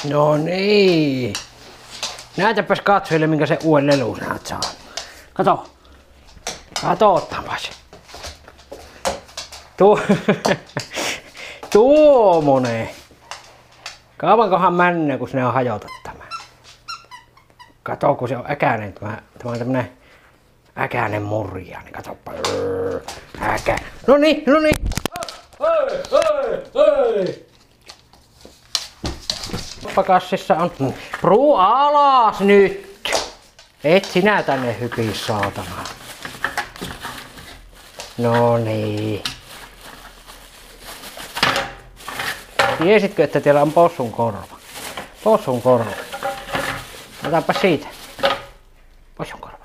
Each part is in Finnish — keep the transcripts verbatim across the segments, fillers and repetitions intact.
No niin. Näytäpäs katsojille, minkä se uuden lelu sä oot saanut. Kato. Katsotaanpas. Tuo. Tuommoinen. Kauankohan männä, kun sinne on hajotat tämä. Kato, kun se on äkäinen. Tämä, tämä on tämmönen äkäinen murja. Niin katoppa. Äkä. No niin, no niin. Hei, hei, hei. Kassissa on. Pruu alas nyt. Et sinä tänne hypis, saatana. No niin. Tiesitkö, että teillä on possun korva? Possun korva. Otapa siitä. Possun korva.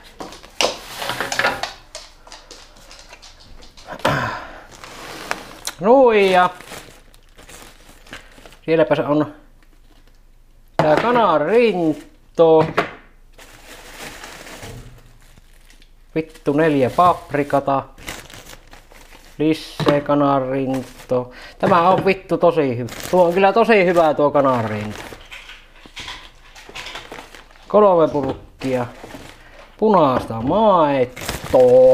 Nuija. Sielläpä se on tää kanarinto. Vittu neljä paprikata. Lisse kanarinto. Tämä on vittu tosi hyvä. Tuo on kyllä tosi hyvä tuo kanarinto. Kolme purkkia. Punaista maitoa.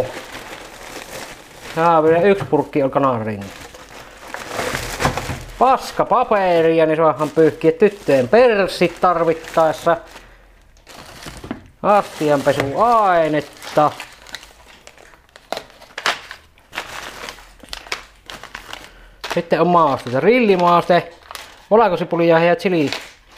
Ja vielä yksi purkki on kanarinto. Paskapaperia, niin saadaan pyyhkiä tyttöjen perssit tarvittaessa. Astianpesuainetta. Sitten on maasteita. Rillimaaste, valkosipulia ja chili.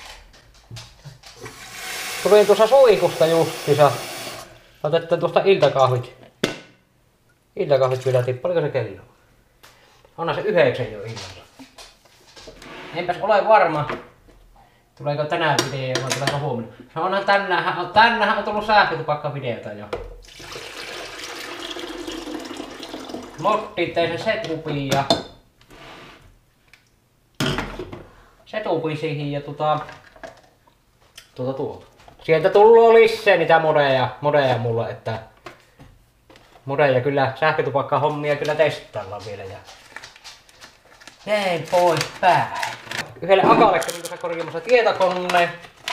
Tulin tuossa suikusta justiinsa. Otettiin tuosta iltakahvit. Iltakahvit vielä tippu. Oliko se kello? Onhan se yhdeksän jo illalla. Enpäs ole varma. Tuleeko tänään video vai tuleeko huomenna? No onhan tänään, tänään on tullut sähkötupakkavideota jo. Motti tein sen setupin ja setupin siihen ja tuota tuota tuota. Sieltä tullut lisää niitä modeja, modeja mulle, että modeja kyllä sähkötupakka hommia kyllä testaillaan vielä ja näin pois päin. Yhdelle akalle kävin tuossa korjaamassa tietokoneen.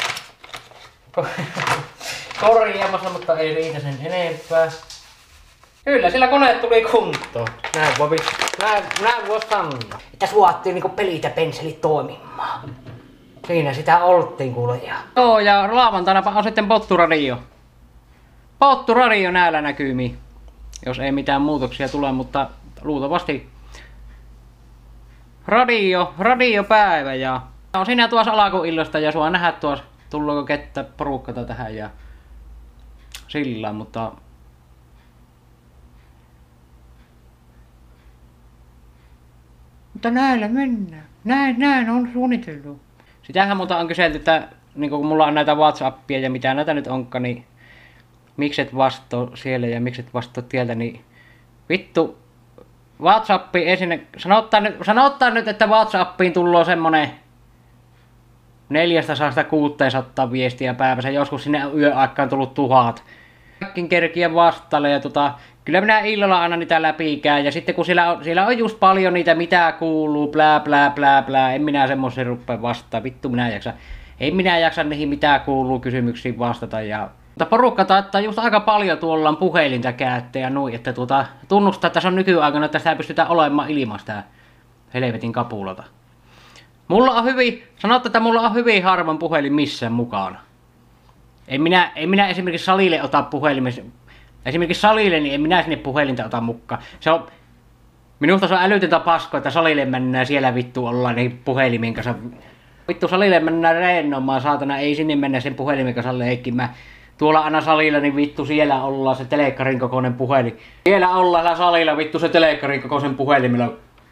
Korjaamassa, mutta ei riitä sen enempää. Kyllä, sillä koneet tuli kuntoon. Näin voi, näin, näin voi sanoa. Että suottiin niinku pelit ja pensselit toimimaan. Siinä sitä oltiin kuule. Joo, ja lauantaina on sitten potturadio. Potturadio näillä näkymiin. Jos ei mitään muutoksia tule, mutta luultavasti radio, radiopäivä ja on siinä tuossa alakuillasta ja sua nähdä tuossa tullaanko kettä porukkata tähän ja sillä, mutta mutta näillä mennään. Näin, näin on suunniteltu. Sitähän muuta on kyselty, että niin kun mulla on näitä WhatsAppia ja mitä näitä nyt onkaan, niin mikset vastoo siellä ja mikset vastoo tieltä, niin vittu WhatsAppi ensin, sanottaa nyt, sanottaa nyt, että WhatsAppiin tullaan semmonen neljästäsadasta kuuteensataan viestiä päivässä, joskus sinne yöaikaan tullut tuhat. Kaikkin kerkiä vastaalle ja tota, kyllä minä illalla aina niitä läpikään ja sitten kun siellä on, siellä on just paljon niitä mitä kuuluu, plää plää plää plää, en minä semmoisen rupea vastaan, vittu minä jaksa, en minä jaksa niihin mitä kuuluu kysymyksiin vastata ja mutta porukka taittaa just aika paljon tuolla on puhelinta käyttää ja noin, että tuota, tunnustaa, että se on nykyaikana, että sitä pystytään olemaan ilman sitä helvetin kapulata. Mulla on hyvin, sanotte, että mulla on hyvin harvoin puhelin missään mukana. En minä, en minä esimerkiksi salille ota puhelimessa, esimerkiksi salille, niin en minä sinne puhelinta ota mukaan. Se on, minusta se on älytöntä paskoa, että salille mennään siellä vittu ollaan niin puhelimen kanssa. Vittu salille mennään reennomaan, saatana, ei sinne mennä sen puhelimen kanssa leikkimään. Tuolla aina salilla, niin vittu siellä ollaan se telekkarin kokoinen puhelin. Siellä ollaan salilla vittu se telekkarin kokoisen puhelimella.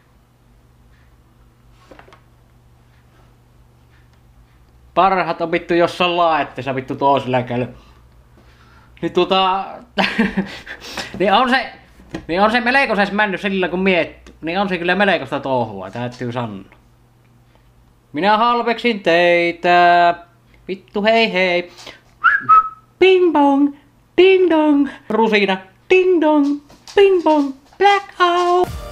Parhaat on vittu jossain laetteessa vittu toisella käydä. Niin tota... niin on se... Niin on se melkoisesti mennyt sillä kun miettii. Niin on se kyllä melkoista touhua, täytyy sanoa. Minä halveksin teitä. Vittu hei hei. Bing bong, ding dong, rusina, ding dong, bing bong, blackout.